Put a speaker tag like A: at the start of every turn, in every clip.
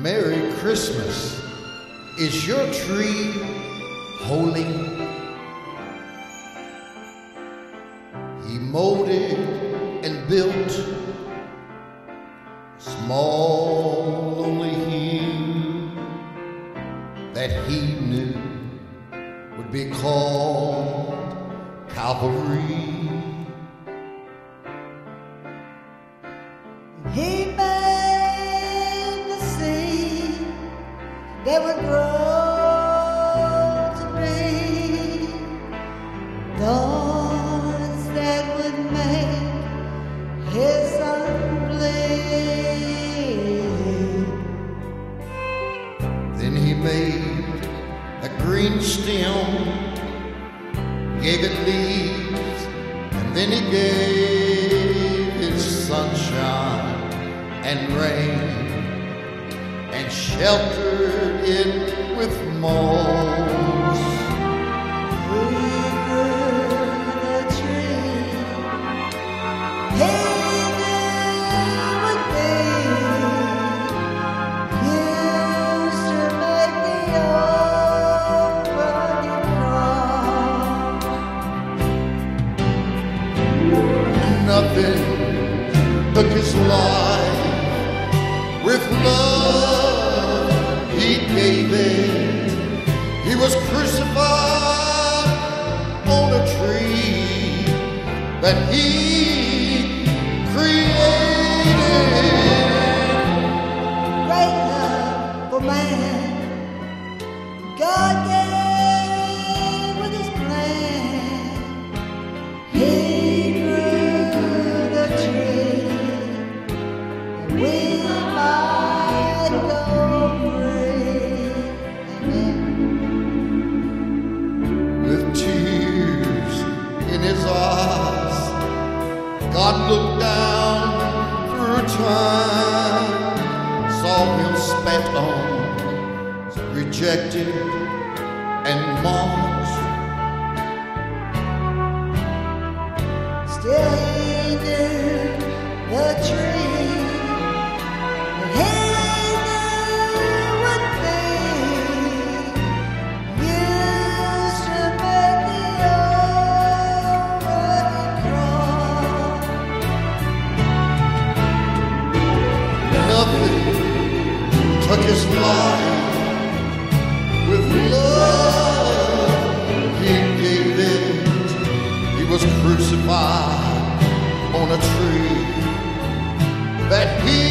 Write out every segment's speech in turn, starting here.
A: Merry Christmas. Is your tree holy? He molded and built a small lonely hymn that he knew would be called Calvary.
B: He made the seed that would grow to be thorns that would make his son bleed.
A: Then he made a green stem, gave it leaves, and then he gave it sunshine and rain, and sheltered it with moss.
B: He grew the tree he knew would be used to make the old rugged cross.
A: Nothing took his life. With love he gave it. He was crucified on a tree that he created.
B: Great love for man, God gave with his plan. He grew the tree, and we might go free. Amen.
A: With tears in his eyes, God looked down through time, saw him spat on, rejected and mocked.
B: Still he knew the tree that he knew would be used to make the old rugged cross.
A: Nothing took his life. With love he gave it. He was crucified on a tree that he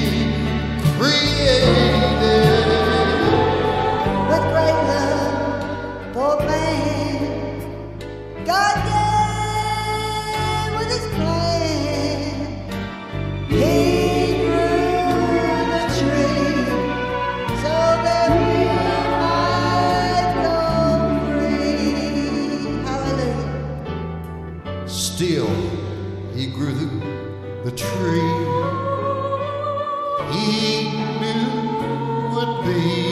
A: created.
B: With great love for man, God gave with his plan. He grew the tree so that we might go free. Hallelujah.
A: Still he grew the tree he knew would be